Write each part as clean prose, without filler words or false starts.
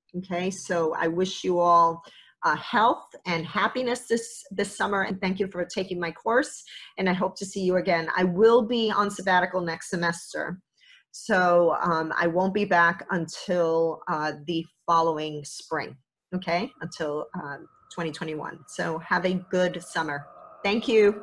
Okay, so I wish you all health and happiness this summer, and thank you for taking my course, and I hope to see you again. I will be on sabbatical next semester, so I won't be back until the following spring, okay, until 2021. So have a good summer. Thank you.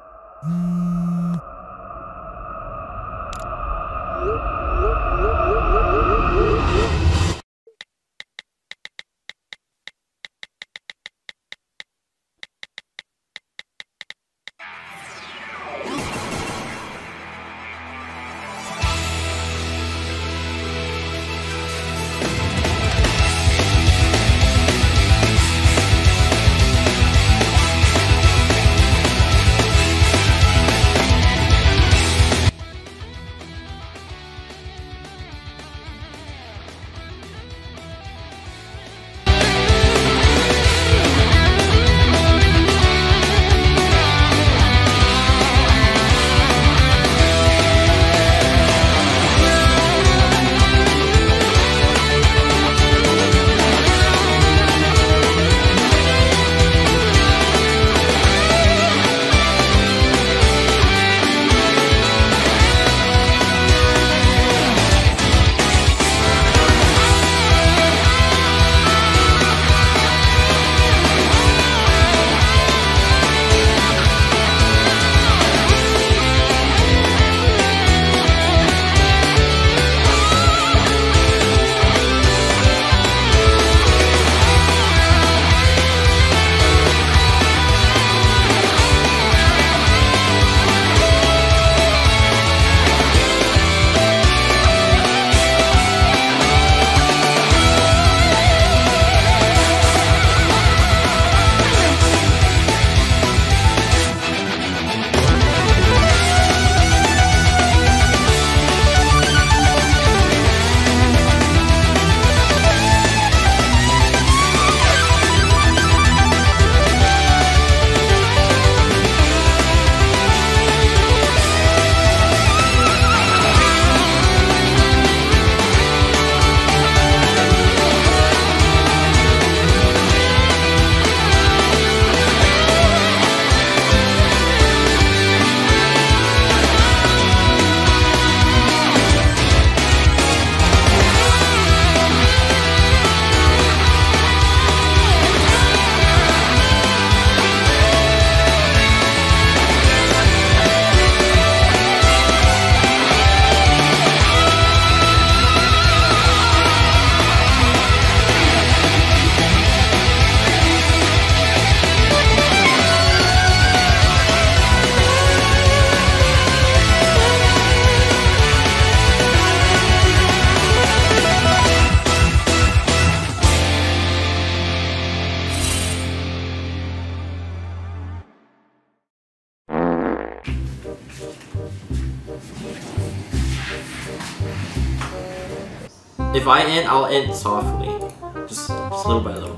If I end, I'll end softly. Just little by little.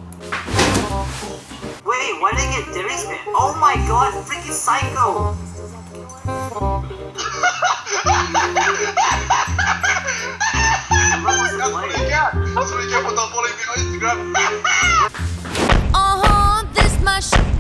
Wait, why did I get Derek's man? Oh my god, freaking psycho! This much.